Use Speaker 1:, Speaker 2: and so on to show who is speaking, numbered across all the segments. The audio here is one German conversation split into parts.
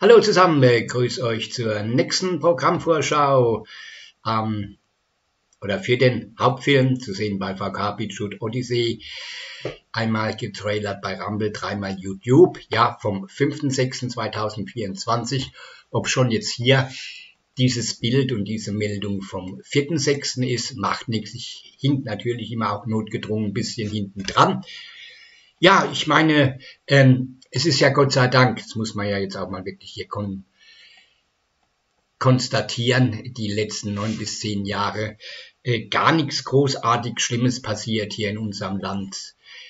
Speaker 1: Hallo zusammen, grüß euch zur nächsten Programmvorschau oder für den Hauptfilm zu sehen bei VK Beachwood Odyssey. Einmal getrailert bei Rumble, dreimal YouTube, ja, vom 5.6.2024. Ob schon jetzt hier dieses Bild und diese Meldung vom 4.6. ist, macht nichts. Ich hink natürlich immer auch notgedrungen ein bisschen hinten dran. Ja, ich meine, es ist ja Gott sei Dank, das muss man ja jetzt auch mal wirklich hier konstatieren, die letzten 9 bis 10 Jahre gar nichts großartig Schlimmes passiert hier in unserem Land.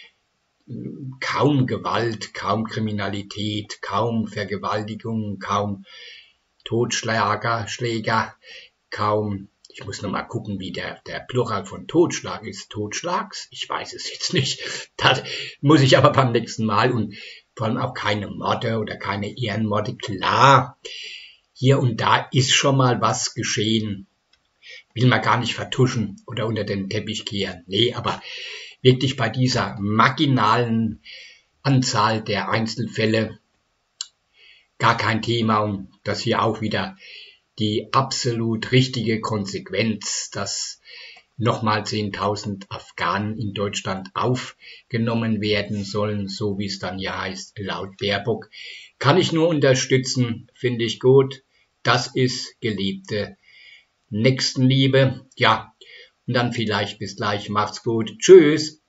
Speaker 1: Kaum Gewalt, kaum Kriminalität, kaum Vergewaltigung, kaum Totschläger, kaum, ich muss noch mal gucken, wie der Plural von Totschlag ist. Totschlags? Ich weiß es jetzt nicht. Das muss ich aber beim nächsten Mal, und vor allem auch keine Morde oder keine Ehrenmorde. Klar, hier und da ist schon mal was geschehen. Will man gar nicht vertuschen oder unter den Teppich kehren. Nee, aber wirklich bei dieser marginalen Anzahl der Einzelfälle gar kein Thema, und das hier auch wieder die absolut richtige Konsequenz, dass nochmal 10.000 Afghanen in Deutschland aufgenommen werden sollen, so wie es dann ja heißt, laut Baerbock. Kann ich nur unterstützen, finde ich gut. Das ist gelebte Nächstenliebe. Ja, und dann vielleicht bis gleich. Macht's gut. Tschüss.